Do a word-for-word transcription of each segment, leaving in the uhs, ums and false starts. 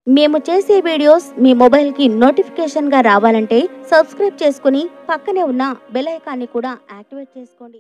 మేము చేసే వీడియోస్ మీ మొబైల్ కి నోటిఫికేషన్ గా రావాలంటే సబ్స్క్రైబ్ చేసుకుని పక్కనే ఉన్న బెల్ ఐకాన్ని కూడా యాక్టివేట్ చేసుకోండి.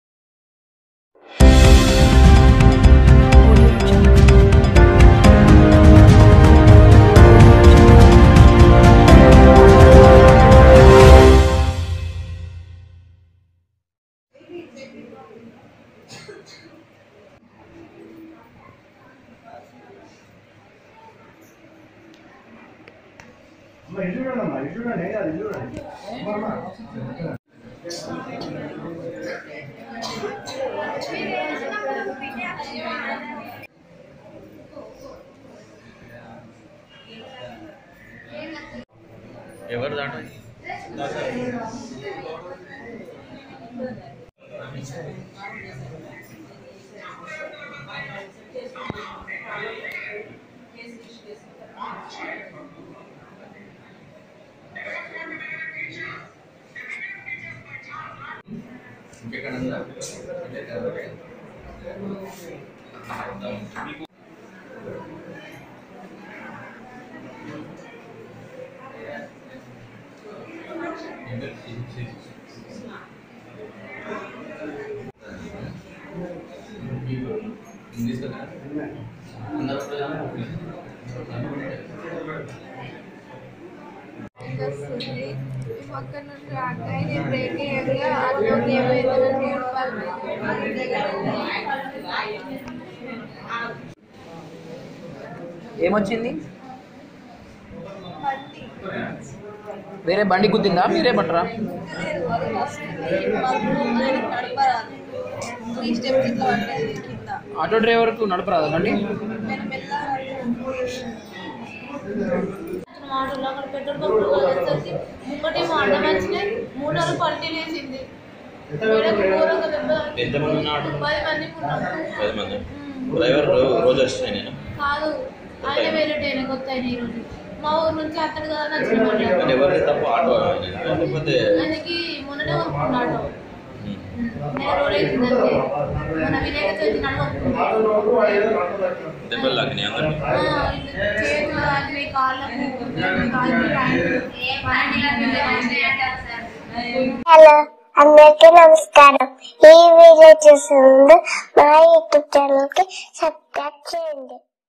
ఎవరు దాట ఇంకెక్కడన్నా ఇంగ్లీష్ కదా పక్కన నుండి అక్కడే బ్రేక్ అయ్యాక అట్లా ఏమైందంటే ఏమొచ్చింది? వేరే బండి గుద్దిందా? మీరే పట్టరా? ఆటో డ్రైవర్కు నడపరాదా బండి? పెట్రోల్ బంక్ వచ్చేసరికి ముంగటేమో అడ్డం వచ్చినాయి, మూడు పల్టీలు వేసింది. కాదు, ఆయన వేరే ట్రైన్ కొత్త ఆయన ఈరోజు మా ఊరు నుంచి అతడు కదా ఆయనకి మొన్ననే కొనుక్కున్నాడు. నెల రోజులు అవుతుందంటే మన వినాయక చవితి నడవకున్నాడు. చేతులు ఆగినాయి, కాళ్ళకు హలో, అందరికీ నమస్కారం. ఈ వీడియో చూసిన మా యూట్యూబ్ ఛానల్ కి సబ్స్క్రైబ్ చేయండి.